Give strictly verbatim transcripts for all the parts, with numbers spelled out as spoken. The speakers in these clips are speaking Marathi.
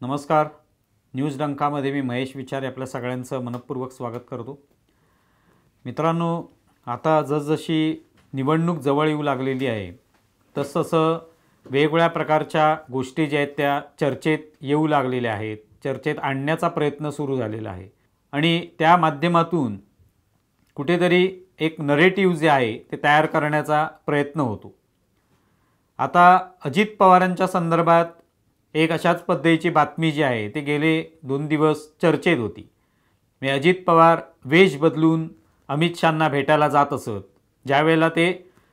नमस्कार. न्यूज डंकामध्ये मी महेश विचारे आपल्या सगळ्यांचं मनपूर्वक स्वागत करतो. मित्रांनो, आता जसजशी निवडणूक जवळ येऊ लागलेली आहे तसतसं वेगवेगळ्या प्रकारच्या गोष्टी ज्या आहेत त्या चर्चेत येऊ लागलेल्या आहेत, चर्चेत आणण्याचा प्रयत्न सुरू झालेला आहे आणि त्या माध्यमातून कुठेतरी एक नरेटिव्ह जे आहे ते तयार करण्याचा प्रयत्न होतो. आता अजित पवारांच्या संदर्भात एक अशाच पद्धतीची बातमी जी आहे ते गेले दोन दिवस चर्चेत होती. मी अजित पवार वेश बदलून अमित शहांना भेटायला जात असत. ज्यावेळेला ते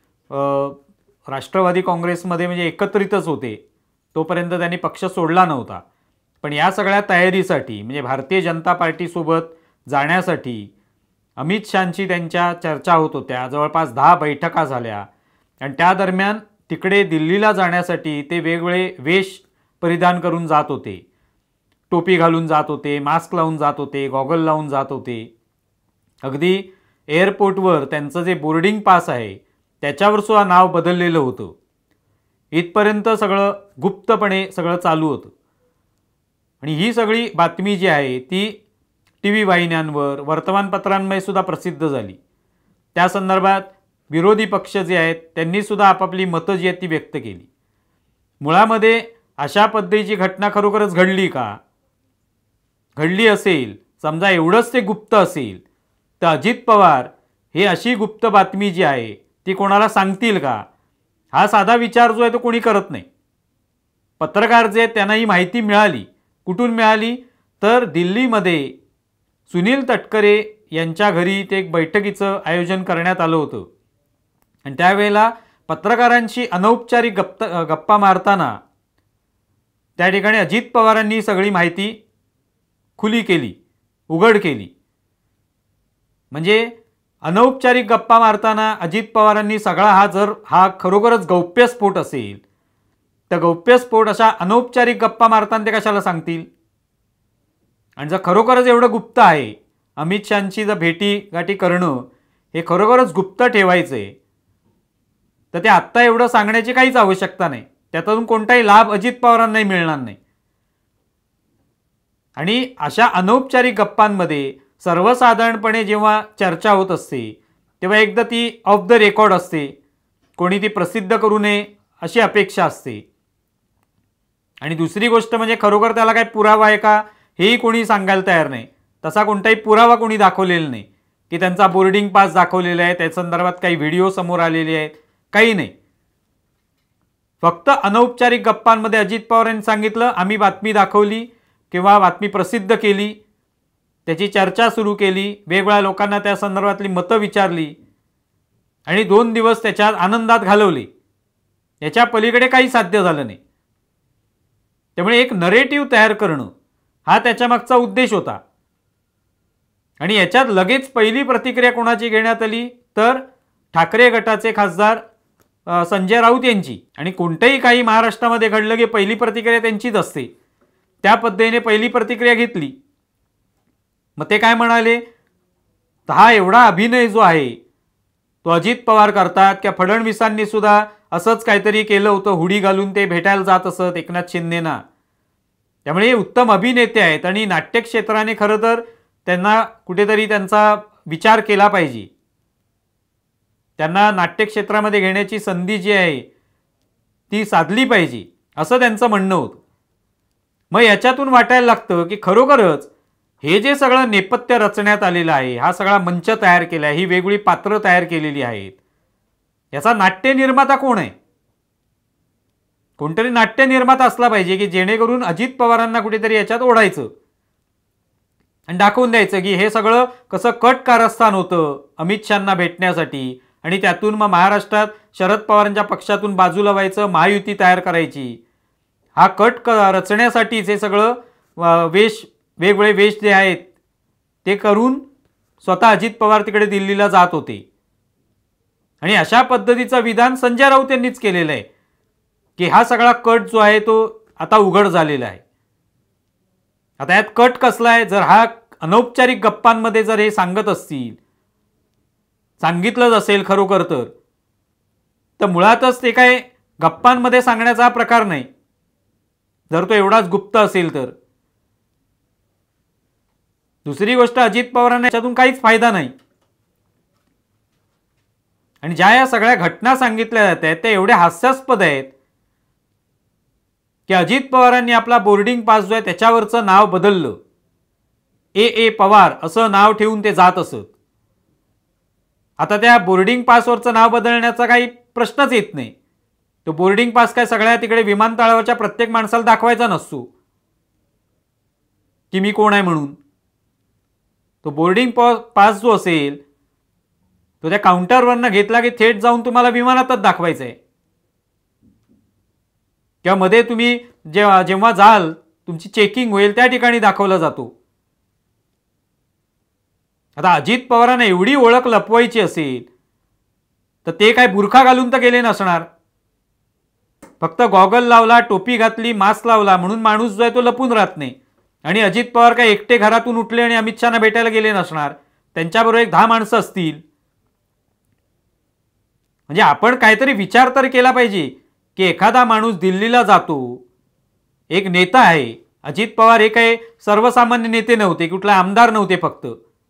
राष्ट्रवादी काँग्रेसमध्ये म्हणजे एकत्रितच होते तोपर्यंत त्यांनी पक्ष सोडला नव्हता. पण या सगळ्या तयारीसाठी म्हणजे भारतीय जनता पार्टीसोबत जाण्यासाठी अमित शहांची त्यांच्या चर्चा होत होत्या. जवळपास दहा बैठका झाल्या आणि त्या दरम्यान तिकडे दिल्लीला जाण्यासाठी ते वेगवेगळे वेश परिधान करून जात होते. टोपी घालून जात होते, मास्क लावून जात होते, गॉगल लावून जात होते. अगदी एअरपोर्टवर त्यांचं जे बोर्डिंग पास आहे त्याच्यावर सुद्धा नाव बदललेलं होतं. इथपर्यंत सगळं गुप्तपणे सगळं चालू होतं. आणि ही सगळी बातमी जी आहे ती टी व्ही वाहिन्यांवर वर्तमानपत्रांमध्ये सुद्धा प्रसिद्ध झाली. त्या संदर्भात विरोधी पक्ष जे आहेत त्यांनीसुद्धा आपापली मतं जी आहेत ती व्यक्त केली. मुळामध्ये अशा पद्धतीची घटना खरोखरच घडली का? घडली असेल, समजा एवढंच ते गुप्त असेल तर अजित पवार हे अशी गुप्त बातमी जी आहे ती कोणाला सांगतील का? हा साधा विचार जो आहे तो कोणी करत नाही. पत्रकार जे आहेत त्यांना ही माहिती मिळाली. कुठून मिळाली? तर दिल्लीमध्ये सुनील तटकरे यांच्या घरी ते एक बैठकीचं आयोजन करण्यात आलं होतं आणि त्यावेळेला पत्रकारांशी अनौपचारिक गप्प गप्पा मारताना त्या ठिकाणी अजित पवारांनी सगळी माहिती खुली केली, उघड केली. म्हणजे अनौपचारिक गप्पा मारताना अजित पवारांनी सगळा हा जर हा खरोखरच गौप्यस्फोट असेल तर गौप्यस्फोट अशा अनौपचारिक गप्पा मारताना ते कशाला सांगतील? आणि जर खरोखरच एवढं गुप्त आहे, अमित शहांची जर भेटी गाठी करणं हे खरोखरच गुप्त ठेवायचं आहे तर ते आत्ता एवढं सांगण्याची काहीच आवश्यकता नाही. त्यातून कोणताही लाभ अजित पवारांनाही मिळणार नाही. आणि अशा अनौपचारिक गप्पांमध्ये सर्वसाधारणपणे जेव्हा चर्चा होत असते तेव्हा एकदा ती ऑफ द रेकॉर्ड असते. कोणी ती प्रसिद्ध करू नये अशी अपेक्षा असते. आणि दुसरी गोष्ट म्हणजे खरोखर त्याला काही पुरावा आहे का हेही कोणी सांगायला तयार नाही. तसा कोणताही पुरावा कोणी दाखवलेला नाही की त्यांचा बोर्डिंग पास दाखवलेला आहे, त्या संदर्भात काही व्हिडिओ समोर आलेले आहेत, काही नाही. फक्त अनौपचारिक गप्पांमध्ये अजित पवारांनी सांगितलं, आम्ही बातमी दाखवली किंवा बातमी प्रसिद्ध केली, त्याची चर्चा सुरू केली, वेगवेगळ्या लोकांना त्या संदर्भातली मतं विचारली आणि दोन दिवस त्याच्यात आनंदात घालवले. याच्या पलीकडे काही साध्य झालं नाही. त्यामुळे एक नरेटिव्ह तयार करणं हा त्याच्यामागचा उद्देश होता. आणि याच्यात लगेच पहिली प्रतिक्रिया कोणाची घेण्यात आली तर ठाकरे गटाचे खासदार संजय राऊत यांची. आणि कोणतंही काही महाराष्ट्रामध्ये घडलं की पहिली प्रतिक्रिया त्यांचीच असते. त्या पद्धतीने पहिली प्रतिक्रिया घेतली. मग ते काय म्हणाले? हा एवढा अभिनय जो आहे तो अजित पवार करतात किंवा फडणवीसांनी सुद्धा असंच काहीतरी केलं होतं, हुडी घालून ते भेटायला जात असत एकनाथ शिंदेना. त्यामुळे हे उत्तम अभिनेते आहेत आणि नाट्यक्षेत्राने खरं तर त्यांना कुठेतरी त्यांचा विचार केला पाहिजे. त्यांना नाट्यक्षेत्रामध्ये घेण्याची संधी जी आहे ती साधली पाहिजे असं त्यांचं म्हणणं होतं. मग याच्यातून वाटायला लागतं की खरोखरच हे जे सगळं नेपथ्य रचण्यात आलेलं आहे, हा सगळा मंच तयार केला आहे, ही वेगवेगळी पात्र तयार केलेली आहेत, याचा नाट्य निर्माता कोण आहे? कोणतरी नाट्य निर्माता असला पाहिजे की जेणेकरून अजित पवारांना कुठेतरी याच्यात ओढायचं आणि दाखवून द्यायचं की हे सगळं कसं कट कारस्थान होतं अमित शहांना भेटण्यासाठी आणि त्यातून मग महाराष्ट्रात शरद पवारांच्या पक्षातून बाजूला व्हायचं, महायुती तयार करायची. हा कट रचण्यासाठीच हे सगळं वेश वेगवेगळे वेश जे आहेत ते करून स्वतः अजित पवार तिकडे दिल्लीला जात होते. आणि अशा पद्धतीचं विधान संजय राऊत यांनीच केलेलं आहे की हा सगळा कट जो आहे तो आता उघड झालेला आहे. आता यात कट कसला आहे? जर हा अनौपचारिक गप्पांमध्ये जर हे सांगत असतील, सांगितलंच असेल खरोखर तर तर मुळातच ते काय गप्पांमध्ये सांगण्याचा प्रकार नाही. जर तो एवढाच गुप्त असेल तर. दुसरी गोष्ट, अजित पवारांना याच्यातून काहीच फायदा नाही. आणि ज्या या सगळ्या घटना सांगितल्या जात आहेत त्या एवढ्या हास्यास्पद आहेत की अजित पवारांनी आपला बोर्डिंग पास जो आहे त्याच्यावरचं नाव बदललं. ए ए पवार असं नाव ठेवून ते जात असत. आता त्या बोर्डिंग पासवरचं नाव बदलण्याचा काही प्रश्नच येत नाही. तो बोर्डिंग पास काय सगळ्या तिकडे विमानतळावरच्या प्रत्येक माणसाला दाखवायचा नसतो की मी कोण आहे म्हणून. तो बोर्डिंग पास जो असेल तो त्या काउंटरवरनं घेतला की थेट जाऊन तुम्हाला विमानातच दाखवायचा आहे. किंवा मध्ये तुम्ही जेव्हा जेव्हा जाल तुमची चेकिंग होईल त्या ठिकाणी दाखवला जातो. आता अजित पवारांना एवढी ओळख लपवायची असेल तर ते काय बुरखा घालून तर गेले नसणार. फक्त गॉगल लावला, टोपी घातली, मास्क लावला म्हणून माणूस जो आहे तो लपून राहत नाही. आणि अजित पवार काय एकटे घरातून उठले आणि अमित शहाना भेटायला गेले नसणार. त्यांच्याबरोबर एक दहा माणसं असतील. म्हणजे आपण काहीतरी विचार तर केला पाहिजे की एखादा माणूस दिल्लीला जातो, एक नेता आहे. अजित पवार हे काही सर्वसामान्य नेते नव्हते, कुठला आमदार नव्हते. फक्त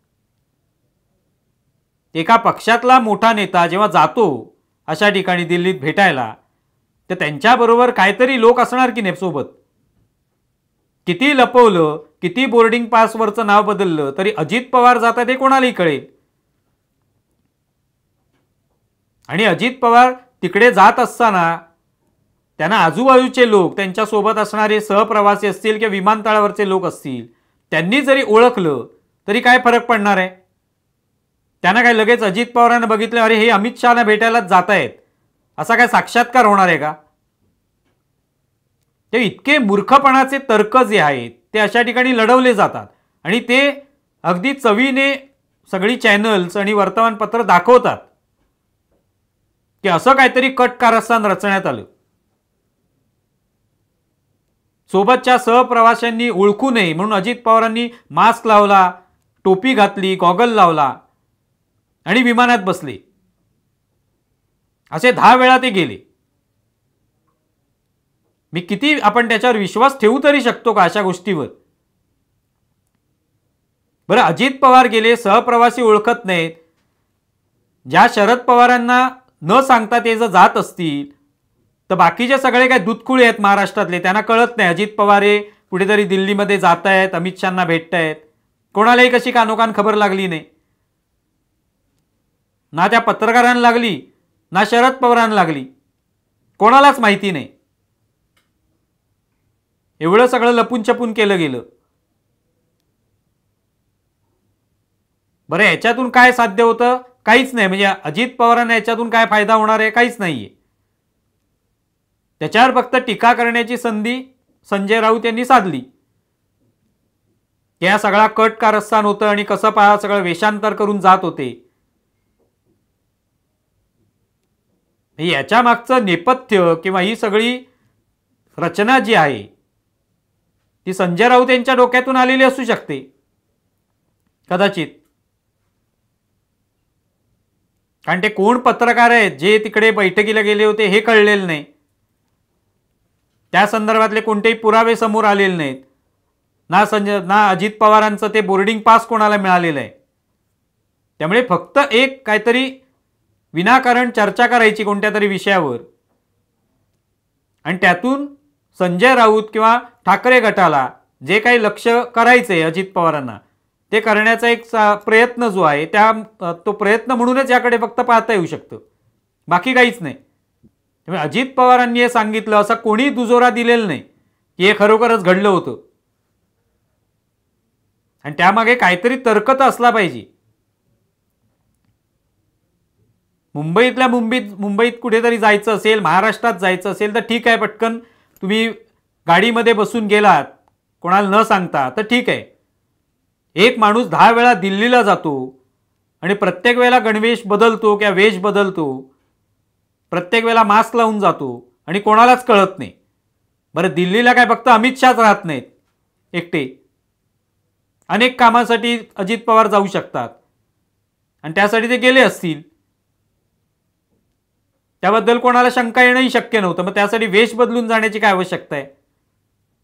एका पक्षातला मोठा नेता जेव्हा जातो अशा ठिकाणी दिल्लीत भेटायला तर त्यांच्याबरोबर काहीतरी लोक असणार की नाही सोबत. किती लपवलं, किती बोर्डिंग पासवरचं नाव बदललं तरी अजित पवार जातात हे कोणालाही कळेल. आणि अजित पवार तिकडे जात असताना त्यांना आजूबाजूचे लोक, त्यांच्यासोबत असणारे सहप्रवासी असतील किंवा विमानतळावरचे लोक असतील, त्यांनी जरी ओळखलं तरी काय फरक पडणार आहे. त्यांना काय लगेच अजित पवारांना बघितलं अरे हे अमित शहाना भेटायलाच जात आहेत असा काय साक्षात्कार होणार आहे का. ते इतके मूर्खपणाचे तर्क जे आहेत ते अशा ठिकाणी लढवले जातात आणि ते अगदी चवीने सगळी चॅनल्स आणि वर्तमानपत्र दाखवतात की असं काहीतरी कट कारस्थान रचण्यात आलं. सोबतच्या सहप्रवाशांनी ओळखू नये म्हणून अजित पवारांनी मास्क लावला, टोपी घातली, गॉगल लावला आणि विमानात बसले. असे दहा वेळा ते गेले. मी किती आपण त्याच्यावर विश्वास ठेवू तरी शकतो का अशा गोष्टीवर. बरं, अजित पवार गेले, सहप्रवासी ओळखत नाहीत. ज्या शरद पवारांना न सांगता ते जर जात असतील तर बाकीचे सगळे काय दूधकुळे आहेत महाराष्ट्रातले, त्यांना कळत नाही अजित पवार हे कुठेतरी दिल्लीमध्ये जात आहेत, अमित शहाना भेटतायत. कोणालाही कशी कानोकान खबर लागली नाही. ना त्या पत्रकारांना लागली, ना शरद पवारांना लागली, कोणालाच माहिती नाही. एवढं सगळं लपून छपून केलं गेलं. बरं, याच्यातून काय साध्य होतं? काहीच नाही. म्हणजे अजित पवारांना याच्यातून काय फायदा होणार आहे? काहीच नाहीये. त्याच्यावर फक्त टीका करण्याची संधी संजय राऊत यांनी साधली. या सगळा कट कारस्थान होतं आणि कसं पहा सगळं वेषांतर करून जात होते. याच्या मागचं नेपथ्य किंवा ही सगळी रचना जी आहे ती संजय राऊत यांच्या डोक्यातून आलेली असू शकते कदाचित. कारण ते कोण पत्रकार आहेत जे तिकडे बैठकीला गेले होते हे कळलेलं नाही. त्या संदर्भातले कोणतेही पुरावे समोर आलेले नाहीत. ना संजय ना अजित पवारांचं ते बोर्डिंग पास कोणाला मिळालेलं आहे. त्यामुळे फक्त एक काहीतरी विनाकारण चर्चा करायची कोणत्या तरी विषयावर आणि त्यातून संजय राऊत किंवा ठाकरे गटाला जे काही लक्ष करायचंय अजित पवारांना ते करण्याचा एक प्रयत्न जो आहे त्या तो प्रयत्न म्हणूनच याकडे फक्त पाहता येऊ शकतं, बाकी काहीच नाही. त्यामुळे अजित पवारांनी हे सांगितलं असं कोणी दुजोरा दिलेला नाही की हे खरोखरच घडलं होतं. आणि त्यामागे काहीतरी तर्क तर असला पाहिजे. मुंबईतल्या मुंबईत मुंबईत कुठेतरी जायचं असेल, महाराष्ट्रात जायचं असेल तर ठीक आहे, पटकन तुम्ही गाडीमध्ये बसून गेलात कोणाला न सांगता तर ठीक आहे. एक माणूस दहा वेळा दिल्लीला जातो आणि प्रत्येक वेळेला गणवेश बदलतो किंवा वेश बदलतो, प्रत्येक वेळेला मास्क लावून जातो आणि कोणालाच कळत नाही. बरं, दिल्लीला काय फक्त अमित शहाच राहत नाहीत एकटे, अनेक कामासाठी अजित पवार जाऊ शकतात आणि त्यासाठी ते गेले असतील. त्याबद्दल कोणाला शंका येणंही शक्य नव्हतं. मग त्यासाठी वेश बदलून जाण्याची काय आवश्यकता आहे?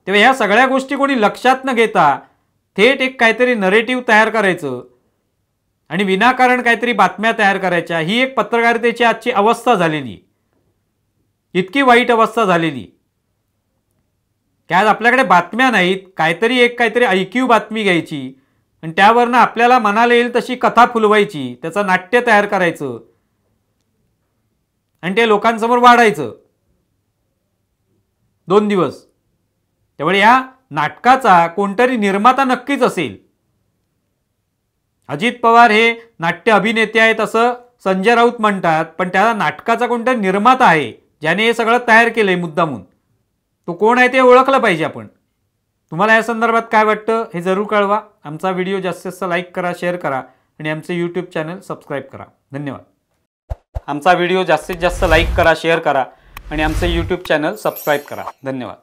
तेव्हा ह्या सगळ्या गोष्टी कोणी लक्षात न घेता थेट एक काहीतरी नरेटिव्ह तयार करायचं आणि विनाकारण काहीतरी बातम्या तयार करायच्या, ही एक पत्रकारितेची आजची अवस्था झालेली, इतकी वाईट अवस्था झालेली की आज आपल्याकडे बातम्या नाहीत, काहीतरी एक काहीतरी ऐकीव बातमी घ्यायची आणि त्यावरनं आपल्याला मनाला येईल तशी कथा फुलवायची, त्याचं नाट्य तयार करायचं आणि ते लोकांसमोर वाढायचं दोन दिवस. त्यामुळे या नाटकाचा कोणतरी निर्माता नक्कीच असेल. अजित पवार हे नाट्य अभिनेते आहेत असं संजय राऊत म्हणतात, पण त्या नाटकाचा कोणतरी निर्माता आहे ज्याने हे सगळं तयार केलंय मुद्दामून. तो कोण आहे ते ओळखलं पाहिजे आपण. तुम्हाला या संदर्भात काय वाटतं हे जरूर कळवा. आमचा व्हिडिओ जास्तीत जास्त लाईक करा, शेअर करा आणि आमचे यूट्यूब चॅनल सबस्क्राईब करा. धन्यवाद. आमचा व्हिडिओ जास्तीत जास्त लाईक करा, शेअर करा आणि आमचे यूट्यूब चॅनल सबस्क्राईब करा. धन्यवाद.